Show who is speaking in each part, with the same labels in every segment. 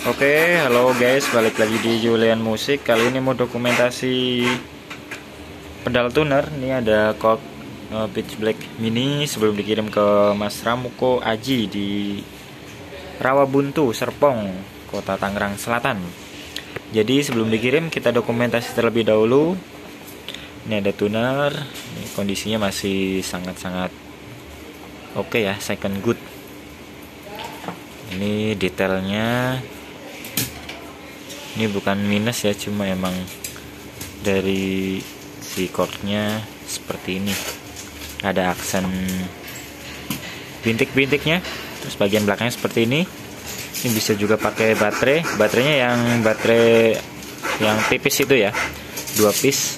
Speaker 1: Oke, halo guys, balik lagi di Julian Musik. Kali ini mau dokumentasi pedal tuner. Ini ada Korg Pitch Black Mini sebelum dikirim ke Mas Ramuko Aji di Rawabuntu, Serpong, Kota Tangerang Selatan. Jadi sebelum dikirim kita dokumentasi terlebih dahulu. Ini ada tuner, ini kondisinya masih sangat-sangat oke ya, second good. Ini detailnya, ini bukan minus ya, cuma emang dari si chordnya seperti ini, ada aksen bintik-bintiknya, terus bagian belakangnya seperti ini. Ini bisa juga pakai baterainya yang baterai yang tipis itu ya, 2 piece.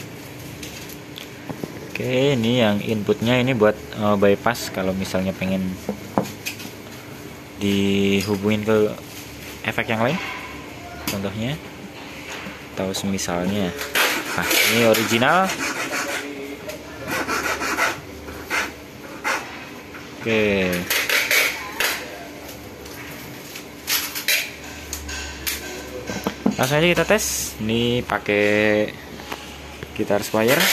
Speaker 1: Oke, ini yang inputnya ini buat bypass kalau misalnya pengen dihubungin ke efek yang lain, contohnya atau semisalnya. Nah, ini original. Oke, langsung aja kita tes. Ini pakai gitar Squier,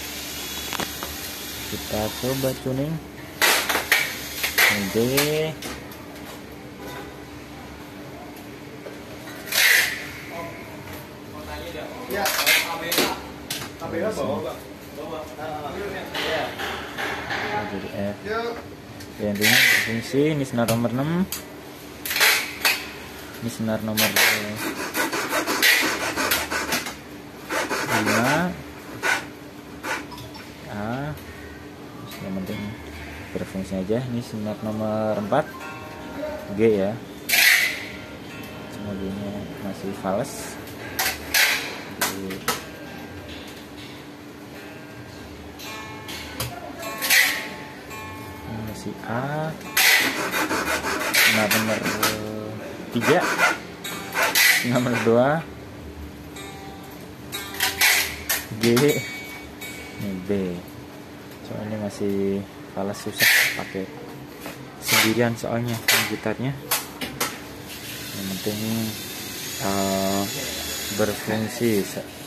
Speaker 1: kita coba tuning D.
Speaker 2: Ya, kamera bawa.
Speaker 1: Jadi F. Ya, intinya berfungsi. Ini senar nomor 6. Ini senar nomor 5 A. Terus yang penting berfungsi aja. Ini senar nomor 4 G ya. Semuanya masih fals. Ini si A, nomor 3, nomor 2 G, ini B. Soalnya masih falas, susah pakai sendirian soalnya gitarnya. Yang penting berfungsi.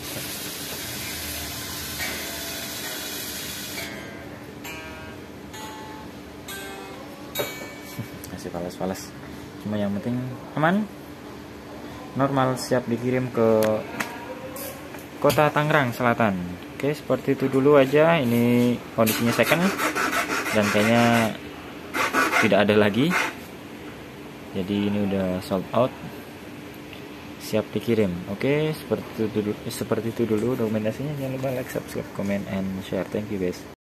Speaker 1: Masih falas-falas, cuma yang penting aman, normal, siap dikirim ke Kota Tangerang Selatan. Oke, seperti itu dulu aja. Ini kondisinya second dan kayaknya tidak ada lagi, jadi ini udah sold out, siap dikirim. Oke, seperti itu dulu dokumentasinya. Jangan lupa like, subscribe, comment, and share. Thank you guys.